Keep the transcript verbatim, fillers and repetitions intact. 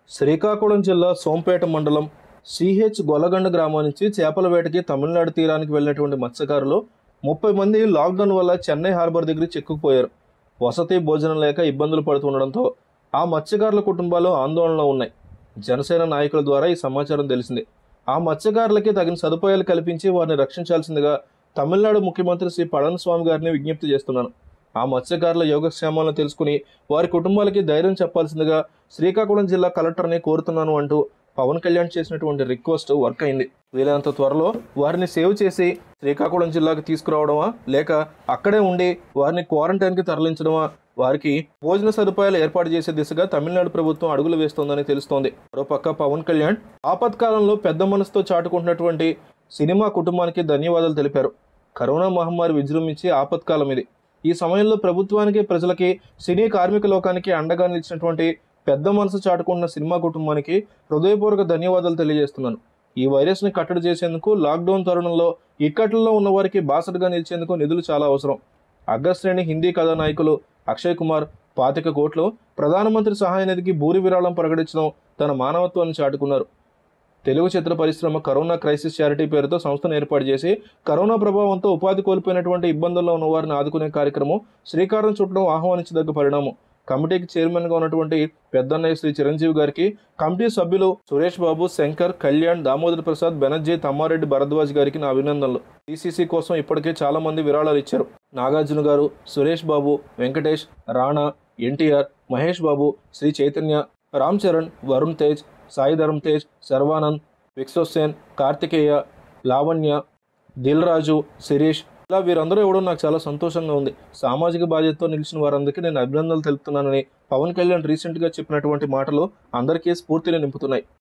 శ్రీకాకుళం జిల్లా సోంపేట మండలం సిహెచ్ గొల్లగండ గ్రామం నుంచి చేపల వేటకి తమిళనాడు తీరానికి వెళ్ళినటువంటి మత్స్యకారులు ముప్పై మంది లాక్డౌన్ వల్ల చెన్నై హార్బర్ దగ్గర చిక్కుకుపోయారు. వసతి భోజనం లేక ఇబ్బందులు పడుతుండడంతో ఆ మత్స్యకారుల కుటుంబాలు ఆందోళనలో ఉన్నాయి. జనసేన నాయకుల ద్వారా ఈ సమాచారం తెలిసింది. ఆ మత్స్యకారులకి తగిన సదుపాయాలు కల్పించి వారిని రక్షించాల్సిందిగా తమిళనాడు ముఖ్యమంత్రి శ్రీ పళనిస్వామి గారిని విజ్ఞప్తి చేస్తున్నాను. ఆ మత్స్యకారుల యోగక్షేమాలను తెలుసుకుని వారి కుటుంబాలకి ధైర్యం చెప్పాల్సిందిగా శ్రీకాకుళం జిల్లా కలెక్టర్ని కోరుతున్నాను అంటూ పవన్ కళ్యాణ్ చేసినటువంటి రిక్వెస్ట్ వర్క్ అయింది. వీలైనంత త్వరలో వారిని సేవ్ చేసి శ్రీకాకుళం జిల్లాకి తీసుకురావడమా లేక అక్కడే ఉండి వారిని క్వారంటైన్కి తరలించడమా, వారికి భోజన సదుపాయాలు ఏర్పాటు చేసే దిశగా తమిళనాడు ప్రభుత్వం అడుగులు వేస్తోందని తెలుస్తోంది. మరోపక్క పవన్ కళ్యాణ్ ఆపత్కాలంలో పెద్ద మనసుతో చాటుకుంటున్నటువంటి సినిమా కుటుంబానికి ధన్యవాదాలు తెలిపారు. కరోనా మహమ్మారి విజృంభించి ఆపత్కాలం ఇది. ఈ సమయంలో ప్రభుత్వానికి, ప్రజలకి, సినీ కార్మిక లోకానికి అండగా నిలిచినటువంటి పెద్ద మనసు చాటుకుంటున్న సినిమా కుటుంబానికి హృదయపూర్వక ధన్యవాదాలు తెలియజేస్తున్నాను. ఈ వైరస్ని కట్టడి చేసేందుకు లాక్డౌన్ తరుణంలో ఇక్కట్లలో ఉన్న వారికి బాసటగా నిలిచేందుకు నిధులు చాలా అవసరం. అగ్రశ్రేణి హిందీ కథానాయకులు అక్షయ్ కుమార్ పాతిక కోట్లు ప్రధానమంత్రి సహాయ నిధికి భూరి విరాళం ప్రకటించడం తన మానవత్వాన్ని చాటుకున్నారు. తెలుగు చిత్ర పరిశ్రమ కరోనా క్రైసిస్ చారిటీ పేరుతో సంస్థను ఏర్పాటు చేసి కరోనా ప్రభావంతో ఉపాధి కోల్పోయినటువంటి ఇబ్బందుల్లో ఉన్న వారిని ఆదుకునే కార్యక్రమం శ్రీకారం చుట్టడం ఆహ్వానించదగ్గ పరిణామం. కమిటీకి చైర్మన్గా ఉన్నటువంటి పెద్దన్నయ్య శ్రీ చిరంజీవి గారికి, కమిటీ సభ్యులు సురేష్ బాబు, శంకర్, కళ్యాణ్, దామోదర్ ప్రసాద్, బెనర్జీ, తమ్మారెడ్డి భరద్వాజ్ గారికి నా అభినందనలు. టీసీసీ కోసం ఇప్పటికే చాలా మంది విరాళాలు ఇచ్చారు. నాగార్జున గారు, సురేష్ బాబు, వెంకటేష్, రాణా, ఎన్టీఆర్, మహేష్ బాబు, శ్రీ చైతన్య, రామ్ చరణ్, వరుణ్ తేజ్, సాయి ధరమ్ తేజ్, శర్వానంద్, విక్సోసేన్, కార్తికేయ, లావణ్య, దిల్ రాజు, శిరీష్, ఇలా వీరందరూ ఇవ్వడం నాకు చాలా సంతోషంగా ఉంది. సామాజిక బాధ్యతతో నిలిచిన వారందరికీ నేను అభినందనలు తెలుపుతున్నానని పవన్ కళ్యాణ్ రీసెంట్గా చెప్పినటువంటి మాటలు అందరికీ స్ఫూర్తిని నింపుతున్నాయి.